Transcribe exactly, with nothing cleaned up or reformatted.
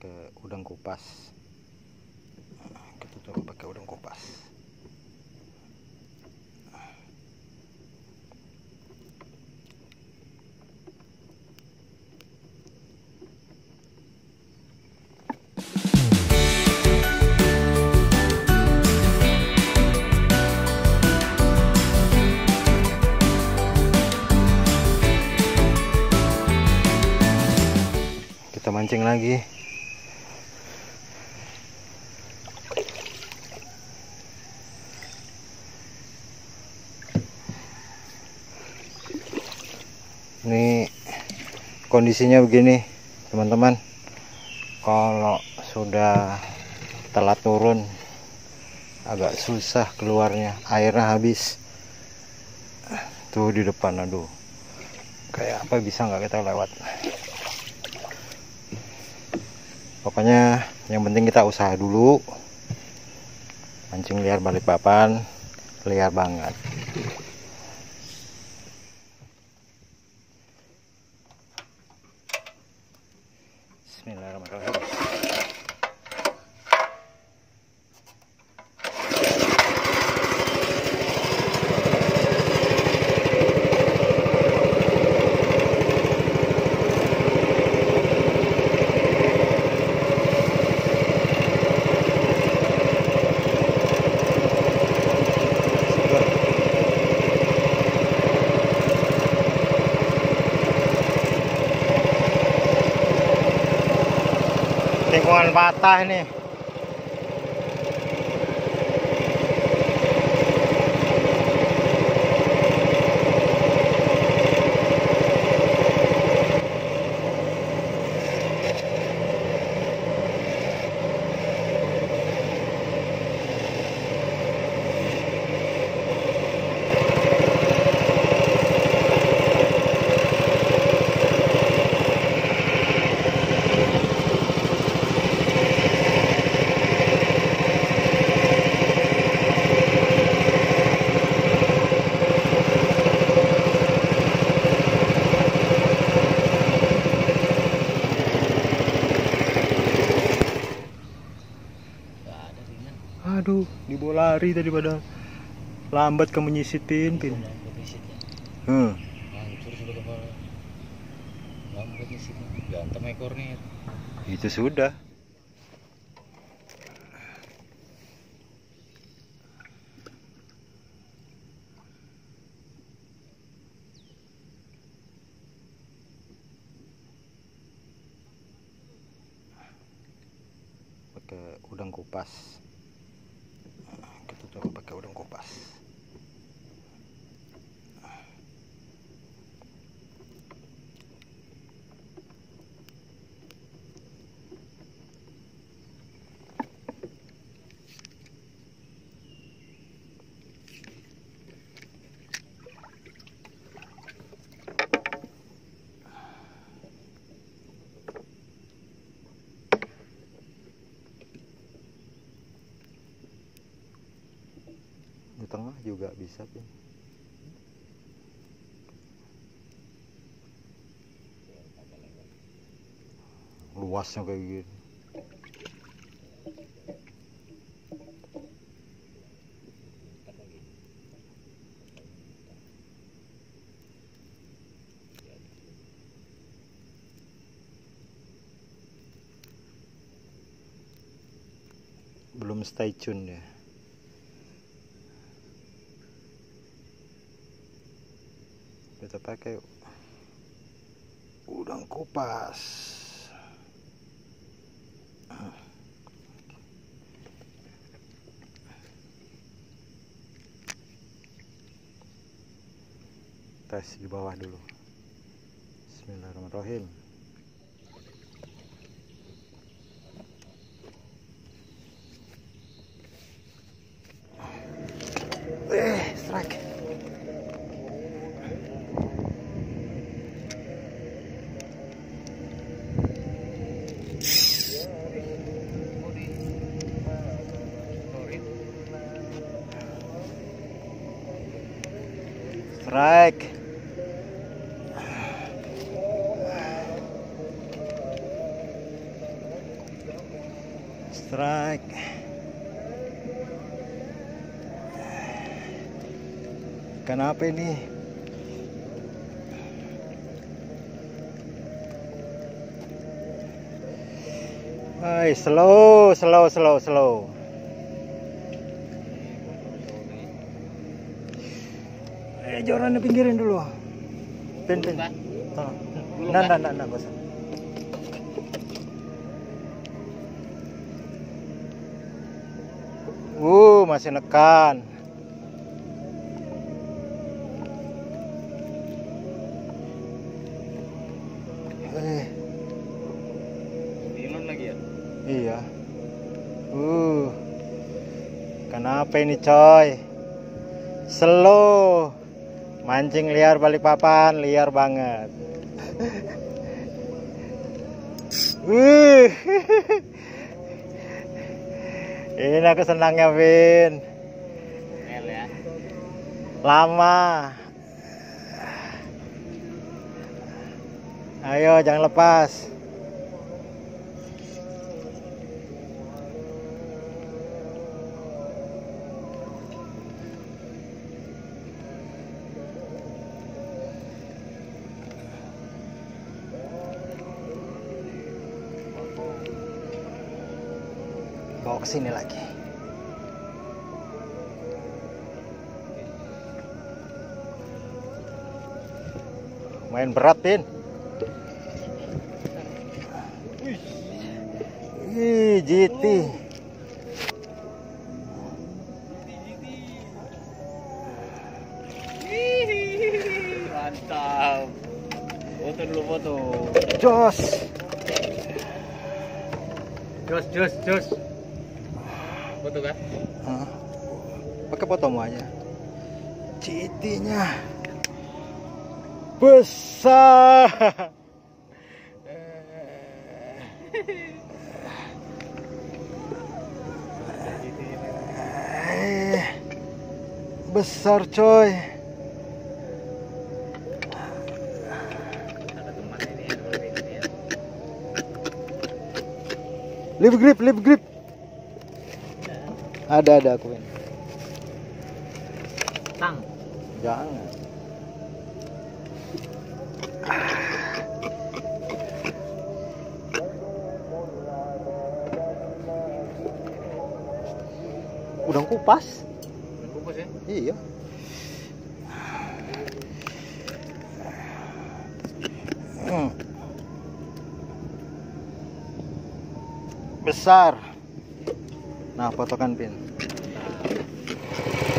pakai udang kupas. Kita coba pakai udang kupas. Kita mancing lagi. Ini kondisinya begini, teman-teman. Kalau sudah telat turun agak susah keluarnya, airnya habis. Tuh di depan, aduh, kayak apa bisa nggak kita lewat. Pokoknya yang penting kita usaha dulu. Mancing liar Balikpapan liar banget. Bismillahirrahmanirrahim. Lingkungan patah ini. Aduh, dibawa lari tadi pada lambat kamu nyisit pin pin. Hmm. Itu sudah. Pakai udang kupas. Kita coba pakai udang kupas. Di tengah juga bisa, Pin. Luasnya kayak gini. Belum stay tune ya. Kita pakai udang kupas. Tes di bawah dulu. Bismillahirrahmanirrahim. Eh, strike. Strike. Strike. Kenapa ini? Hai, slow, slow, slow, slow. Eh, jorannya pinggirin dulu. Pin, pin. Oh. Nah, nah, nah, nah, bos. Uh, masih nekan. Eh. Nilon lagi ya? Iya. Uh. Kenapa ini, coy? Slow. Mancing liar Balikpapan, liar banget. Uh. Ini aku senangnya, Vin. Mel ya. Lama. Ayo, jangan lepas. Bawa ke sini lagi. Main berat, Pin. Ih, G T. Mantap. Foto dulu, foto. Jos. Jos, jos, jos. Foto kan? Hah? Pakai fotomu aja. G T-nya besar. Eh, besar, coy. Ada teman ini ya, boleh ini ya. Lip grip, lip grip. Ada, ada aku ini. Tang. Jangan. Udang kupas? Udang kupas ya? Iya. Hmm. Besar. Nah, potongan, Pin.